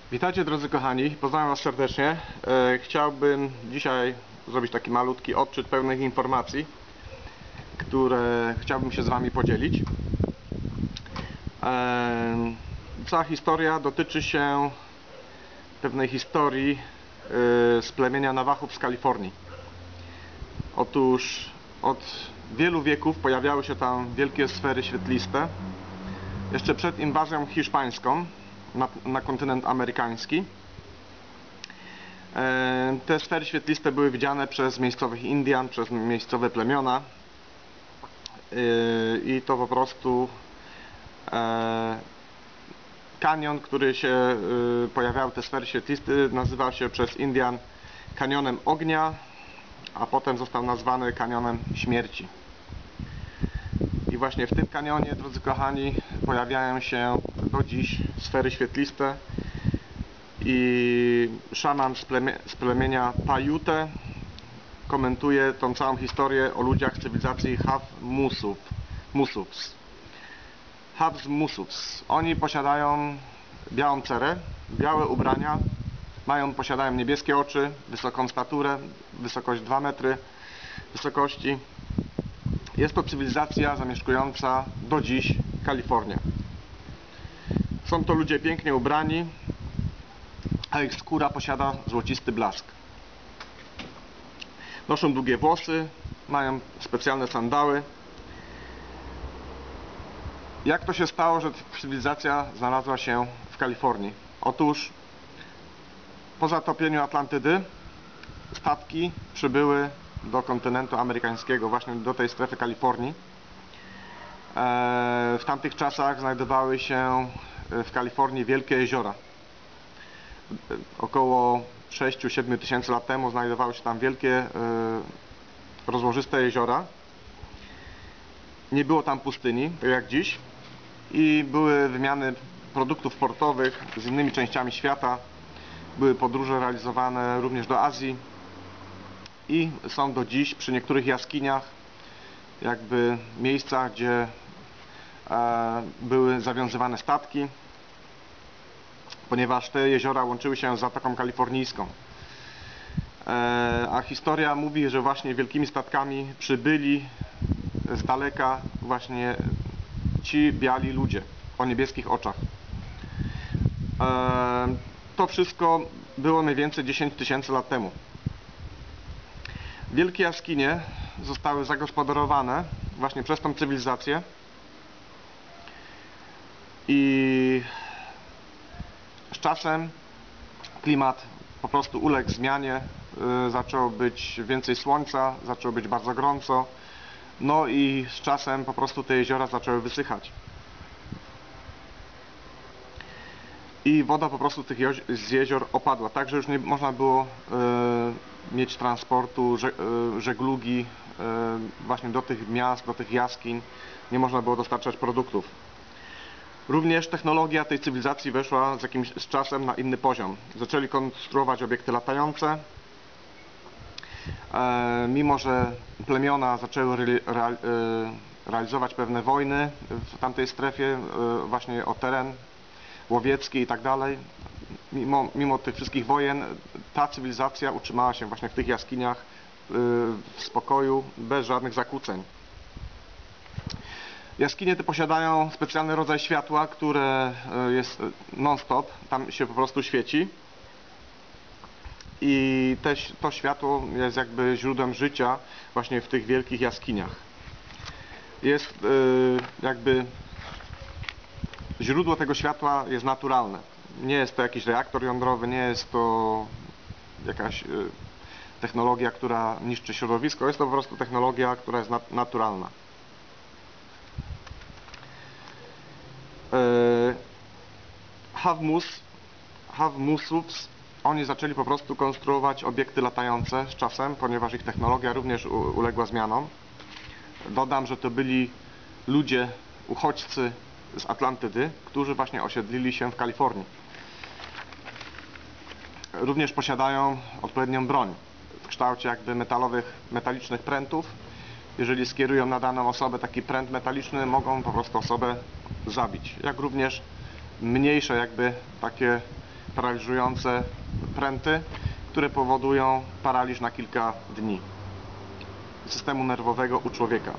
Witajcie drodzy kochani, pozdrawiam Was serdecznie. Chciałbym dzisiaj zrobić taki malutki odczyt pewnych informacji, które chciałbym się z Wami podzielić. Cała historia dotyczy się pewnej historii z plemienia Nawahów z Kalifornii. Otóż od wielu wieków pojawiały się tam wielkie sfery świetliste. Jeszcze przed inwazją hiszpańską na kontynent amerykański. Te sfery świetliste były widziane przez miejscowych Indian, przez miejscowe plemiona i to po prostu kanion, który się pojawiały te sfery świetliste, nazywał się przez Indian kanionem ognia, a potem został nazwany kanionem śmierci. I właśnie w tym kanionie, drodzy kochani, pojawiają się do dziś sfery świetliste i szaman z plemienia Paiute komentuje tą całą historię o ludziach z cywilizacji Havmusuvs. Havmusuvs. Oni posiadają białą cerę, białe ubrania, posiadają niebieskie oczy, wysoką staturę, wysokość 2 metry wysokości. Jest to cywilizacja zamieszkująca do dziś Kalifornię. Są to ludzie pięknie ubrani, a ich skóra posiada złocisty blask. Noszą długie włosy, mają specjalne sandały. Jak to się stało, że cywilizacja znalazła się w Kalifornii? Otóż po zatopieniu Atlantydy statki przybyły do kontynentu amerykańskiego, właśnie do tej strefy Kalifornii. W tamtych czasach znajdowały się w Kalifornii wielkie jeziora. Około 6-7 tysięcy lat temu znajdowały się tam wielkie, rozłożyste jeziora. Nie było tam pustyni, tak jak dziś, i były wymiany produktów portowych z innymi częściami świata. Były podróże realizowane również do Azji i są do dziś przy niektórych jaskiniach jakby miejsca, gdzie były zawiązywane statki, ponieważ te jeziora łączyły się z Zatoką Kalifornijską. A historia mówi, że właśnie wielkimi statkami przybyli z daleka właśnie ci biali ludzie o niebieskich oczach. To wszystko było mniej więcej 10 tysięcy lat temu. Wielkie jaskinie zostały zagospodarowane właśnie przez tą cywilizację i z czasem klimat po prostu uległ zmianie, zaczęło być więcej słońca, zaczęło być bardzo gorąco, no i z czasem po prostu te jeziora zaczęły wysychać. I woda po prostu z jezior opadła, tak że już nie można było mieć transportu, żeglugi właśnie do tych miast, do tych jaskiń, nie można było dostarczać produktów. Również technologia tej cywilizacji weszła z czasem na inny poziom. Zaczęli konstruować obiekty latające. Mimo że plemiona zaczęły realizować pewne wojny w tamtej strefie, właśnie o teren łowiecki i tak dalej, mimo tych wszystkich wojen, ta cywilizacja utrzymała się właśnie w tych jaskiniach w spokoju, bez żadnych zakłóceń. Jaskinie te posiadają specjalny rodzaj światła, które jest non-stop, tam się po prostu świeci. I to światło jest jakby źródłem życia właśnie w tych wielkich jaskiniach. Jest jakby źródło tego światła jest naturalne. Nie jest to jakiś reaktor jądrowy, nie jest to jakaś technologia, która niszczy środowisko. Jest to po prostu technologia, która jest naturalna. Havmusuvs, oni zaczęli po prostu konstruować obiekty latające z czasem, ponieważ ich technologia również uległa zmianom. Dodam, że to byli ludzie, uchodźcy z Atlantydy, którzy właśnie osiedlili się w Kalifornii. Również posiadają odpowiednią broń w kształcie jakby metalicznych prętów. Jeżeli skierują na daną osobę taki pręt metaliczny, mogą po prostu osobę zabić. Jak również mniejsze jakby takie paraliżujące pręty, które powodują paraliż na kilka dni systemu nerwowego u człowieka.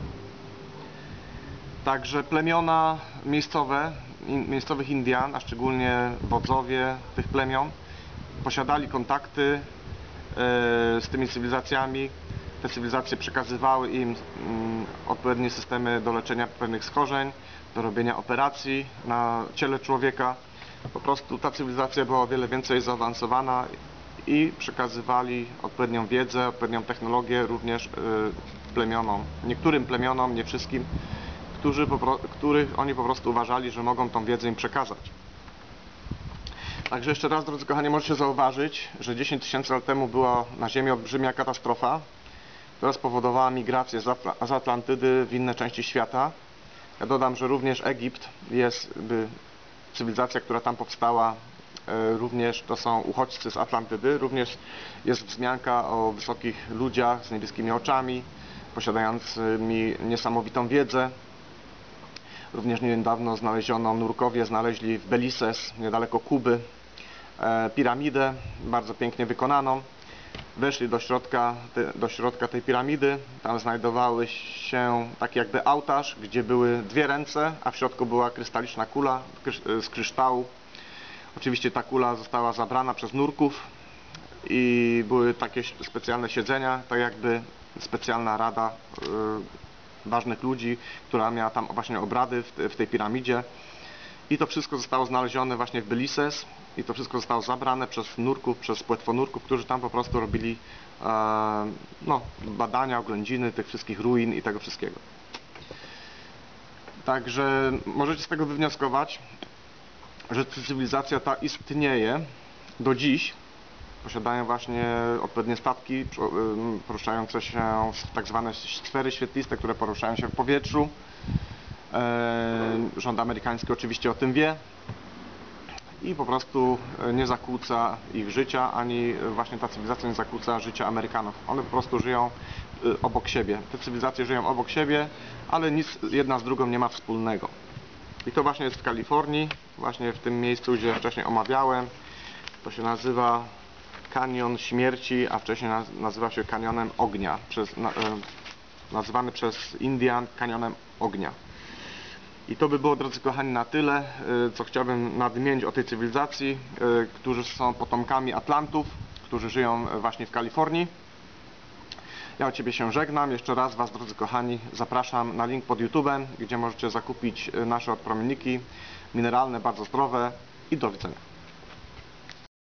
Także plemiona miejscowych Indian, a szczególnie wodzowie tych plemion, posiadali kontakty z tymi cywilizacjami. Te cywilizacje przekazywały im odpowiednie systemy do leczenia pewnych schorzeń, do robienia operacji na ciele człowieka. Po prostu ta cywilizacja była o wiele więcej zaawansowana i przekazywali odpowiednią wiedzę, odpowiednią technologię również plemionom. Niektórym plemionom, nie wszystkim, których oni po prostu uważali, że mogą tą wiedzę im przekazać. Także jeszcze raz, drodzy kochani, możecie zauważyć, że 10 tysięcy lat temu była na Ziemi olbrzymia katastrofa, która spowodowała migrację z Atlantydy w inne części świata. Ja dodam, że również Egipt jest cywilizacja, która tam powstała, również to są uchodźcy z Atlantydy, również jest wzmianka o wysokich ludziach z niebieskimi oczami, posiadającymi niesamowitą wiedzę. Również niedawno nurkowie znaleźli w Belices, niedaleko Kuby, piramidę, bardzo pięknie wykonaną. Weszli do środka tej piramidy, tam znajdowały się taki jakby ołtarz, gdzie były dwie ręce, a w środku była krystaliczna kula z kryształu. Oczywiście ta kula została zabrana przez nurków i były takie specjalne siedzenia, tak jakby specjalna rada ważnych ludzi, która miała tam właśnie obrady w tej piramidzie. I to wszystko zostało znalezione właśnie w Belices i to wszystko zostało zabrane przez nurków, przez płetwonurków, którzy tam po prostu robili badania, oględziny tych wszystkich ruin i tego wszystkiego. Także możecie z tego wywnioskować, że cywilizacja ta istnieje do dziś. Posiadają właśnie odpowiednie statki poruszające się w tak zwane sfery świetliste, które poruszają się w powietrzu. Rząd amerykański oczywiście o tym wie i po prostu nie zakłóca ich życia, ani właśnie ta cywilizacja nie zakłóca życia Amerykanów. One po prostu żyją obok siebie. Te cywilizacje żyją obok siebie, ale nic jedna z drugą nie ma wspólnego. I to właśnie jest w Kalifornii, właśnie w tym miejscu, gdzie wcześniej omawiałem. To się nazywa Kanion Śmierci, a wcześniej nazywa się Kanionem Ognia, nazywany przez Indian Kanionem Ognia. I to by było, drodzy kochani, na tyle, co chciałbym nadmienić o tej cywilizacji, którzy są potomkami Atlantów, którzy żyją właśnie w Kalifornii. Ja od Ciebie się żegnam. Jeszcze raz Was, drodzy kochani, zapraszam na link pod YouTube'em, gdzie możecie zakupić nasze odpromienniki mineralne, bardzo zdrowe i do widzenia.